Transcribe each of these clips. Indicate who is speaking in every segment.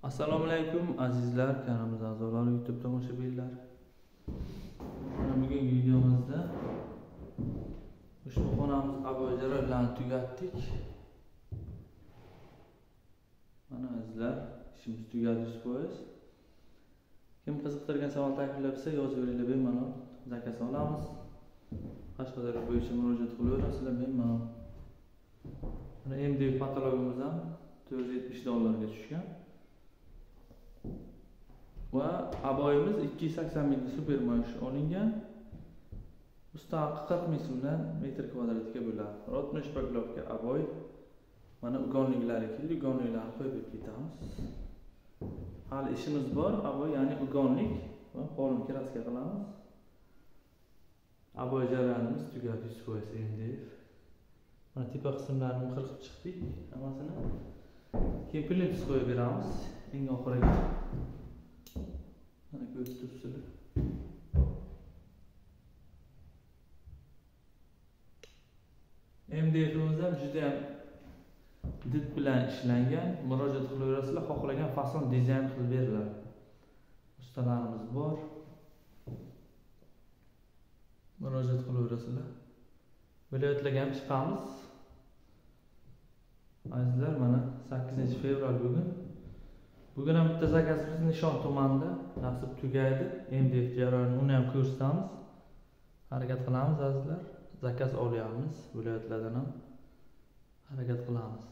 Speaker 1: Assalomu alaykum azizlar, kanalimiz a'zolari, YouTube tomoshabinlar. Mana bugungi videomizda ushbu xonamiz aboyjaro bilan tugatdik. Mana azizlar, ishimiz tugadi 100%. Kim qiziqtirgan savol takliflar bo'lsa yozaveringlar, bemalol zakaz olamiz. Qashqadaryo bo'yicha murojaat qilaverasizlar, bemalol. Mana MDF patologimiz ham $470 ga tushgan. Va aboyimiz 280 ming super maosh olingan. Mustaqil 40 ming so'mdan metr kvadratga bo'ladi. Rotno shpaglovka aboy. Mana ugonliklari keldi, ugonliklarni qo'yib ketamiz. Hali ishimiz bor, aboy ya'ni ugonlik va qo'lim kraska qilamiz. Aboy jarayonimiz tugadi 100% MDF. Mana tepa qismlarini qirqib chiqdik, hammasini. Keyin plintus qo'yib beramiz eng oxiriga. Mana ko'rib turibsizlar. MDF'imiz ham juda ham did bilan ishlangan. Murojaat qilaverasizlar, xohlagan fason dizayn qilib beriladi. Ustalarimiz bor. Murojaat qilaverasizlar. Viloyatlarga ham chiqamiz. Azizlar, mana 8-fevral bugun. Bugun ham bitta zakazimiz Nishon tumanida nasib tugaydi. MDF jarayonini uni ham ko'rsatamiz. Harakat qilamiz azizlar. Zakaz olyapmiz, viloyatlardan ham harakat qilamiz.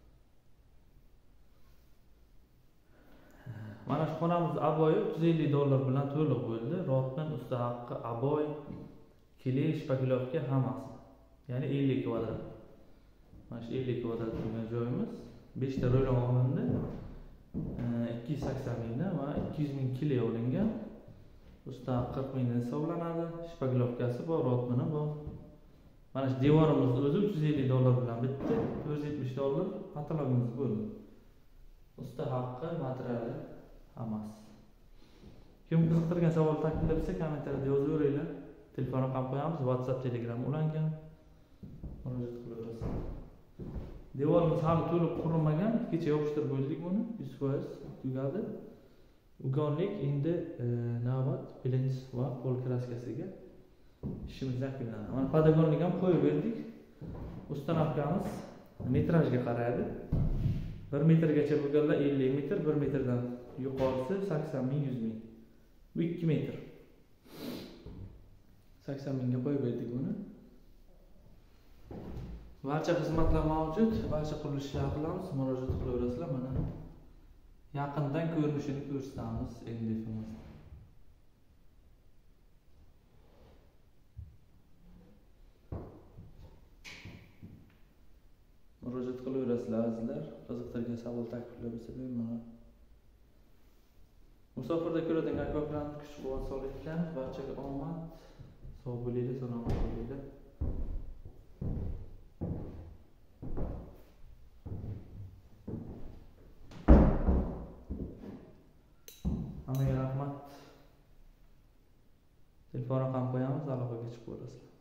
Speaker 1: Mana shu xonamiz aboyi $350 bilan to'liq bo'ldi. Rotman usta haqqi aboy, kile, shpaglovka hammasi. Ya'ni 50 kvadrat. Mana shu 50 kvadrat bo'lgan joyimiz 5 ta rolon olindi. 280 mingdan va 200 ming kile olingan. Usta 40 mingdan hisoblanadi. Shpaglovkasi bor, rotmani bor. Mana shu devorimiz o'zi $350 bilan bitti. $470 patologimiz bo'ldi. Usta haqqi, materiali hammasi. Kim qiziqtirgan savol takliflar bo'lsa kommentariyada yozaveringlar. Telefon raqam qo'yamiz, WhatsApp, Telegram ulangan. Murojaat qilaverasiz. Devorimiz hali to'liq qurilmagan, kecha yopishtirib bo'ldik buni, 100% tugadi. Ugonlik endi navbat plintus va pol kraskasiga ishimiz yakunlandi. Mana podagonlik ham qo'yib berdik. Ustanovkamiz metrajga qaraydi. 1 metrgacha bo'lganlar 50 metr, 1 metrdan yuqorisi 80 ming, 100 ming. Bu 2 metr. 80 mingga qo'yib berdik buni. Barcha xizmatlar mavjud, barcha qurilishlar qilamiz, murojaat qilaverasizlar. Mana yaqindan ko'rinishini ko'rsatamiz MDF'imiz. Murojaat qilaverasizlar azizlar. Qiziqtirgan savol takliflar bo'lsa bemalol. Musofirda ko'radigan akvaparant kuch-quvvat solishgan, barchaga omad, sog' bo'linglar, salomat bo'linglar. Hammaga rahmat. Telefon raqam qo'yamiz, aloqaga chiqib ko'rasizlar.